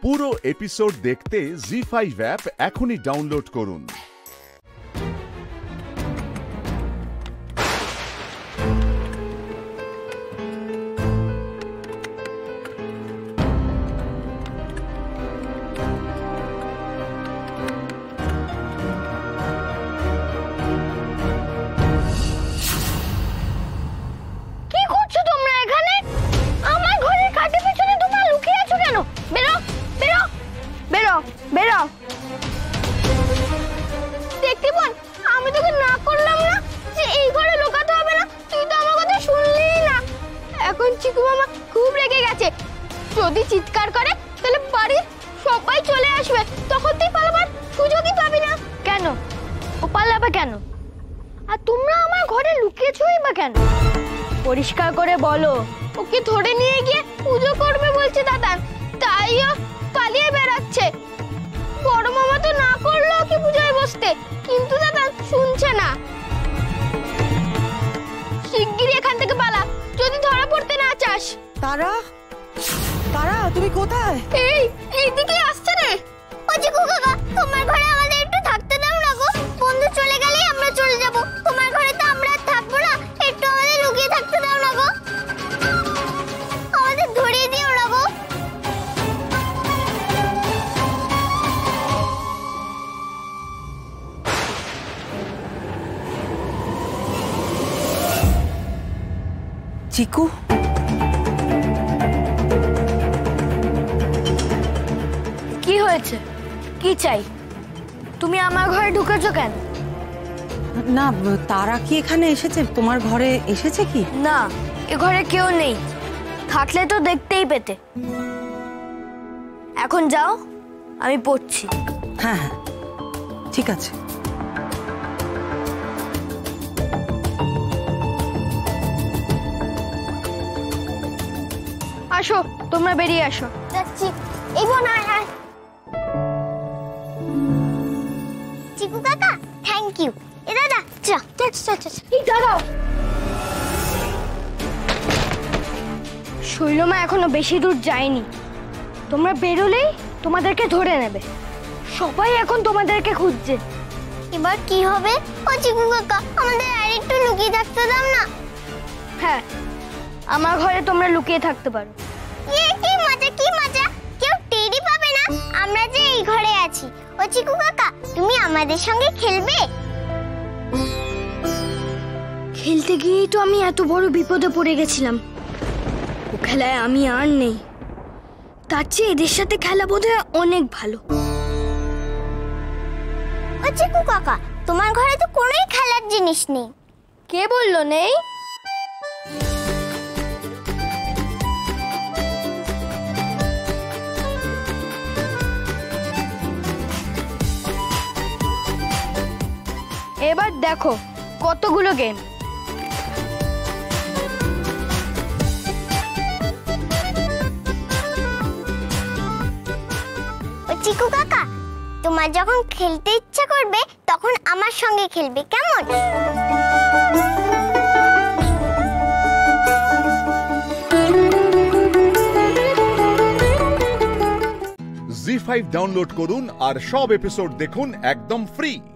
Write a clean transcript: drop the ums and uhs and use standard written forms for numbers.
পুরো এপিসোড দেখতে জি5 অ্যাপ এখনই ডাউনলোড করুন। দেখতে বোন, আমি তোকে না করলাম না যে এই ঘরে লুকাতে হবে না, তুই তো আমার কথা শুনলি না। এখন চিকু মামা খুব রেগে গেছে, যদি চিৎকার করে তাহলে বাড়ির সবাই চলে আসবে, তখন তুই পালাবার সুযোগই পাবি না। কেন ও পালাবে কেন? আর তোমরা আমার ঘরে লুকিয়েছই বা কেন? পরিষ্কার করে বলো। ওকে ধরে নিয়ে গিয়ে পুজো করবে বলছে দাদা, তাই ও পালিয়ে বেড়াচ্ছে। বড় মামা তো না করলো কি পূজায় বসতে, কিন্তু দাদা শুনছে না। শিগগিরই এখান থেকে পালা, যদি ধরা পড়তে না চাস। তারা তারা তুমি কোথায়? এইদিকে আসছে রে। ও চিকু কাকা, তোমার ঘরে আমাদের একটু থাকতে দাও না গো। বন্ধু চলে গেলেই আমরা চলে যাব, তোমার ঘরে তো আমরা থাকবো না। একটু আমাদের লুকিয়ে থাকতে দাও না গো, আমাদের ধরিয়ে দিও না গো। চিকু, কি হয়েছে? কি চাই? তুমি আমার ঘরে ঢুকেছো কেন? না, তারা কি এখানে এসেছে? তোমার ঘরে এসেছে কি? না, এ ঘরে কেউ নেই, থাকলে তো দেখতেই পেতে। এখন যাও, আমি পড়ছি। হ্যাঁ হ্যাঁ, ঠিক আছে। আসো, তোমরা বেরিয়ে আসো। যাচ্ছি। এই বোন, আয় আয়। চিকু কাকা, থ্যাংক ইউ। এ দাদা, চল চল চল চল। এই দাঁড়াও। শৈলমা এখনো বেশি দূর যায়নি, তোমরা বেরোলেই তোমাদেরকে ধরে নেবে। সবাই এখন তোমাদেরকে খুঁজছে। এবার কি হবে? ও চিকু কাকা, আমাদের আরেকটু লুকিয়ে থাকতে দাও না। হ্যাঁ, আমার ঘরে তোমরা লুকিয়ে থাকতে পারো। কি মজা, কি মজা, কেউ টেরই পাবে না আমরা যে এই ঘরে আছি। ও চিকু কাকা, তুমি আমাদের সঙ্গে খেলবে? খেলতে গিয়েই তো আমি এত বড় বিপদে পড়ে গেছিলাম। ও খেলায় আমি আর নেই, তার চেয়ে এদের সাথে খেলা বোধহয় অনেক ভালো। ও চিকু কাকা, তোমার ঘরে তো কোনোই খেলার জিনিস নেই। কে বললো নেই? এবার দেখো কতগুলো গেম। ও চিকু কাকা, তোমার যখন খেলতে ইচ্ছা করবে তখন আমার সঙ্গে খেলবে, কেমন? জি5 ডাউনলোড করুন আর সব এপিসোড দেখুন একদম ফ্রি।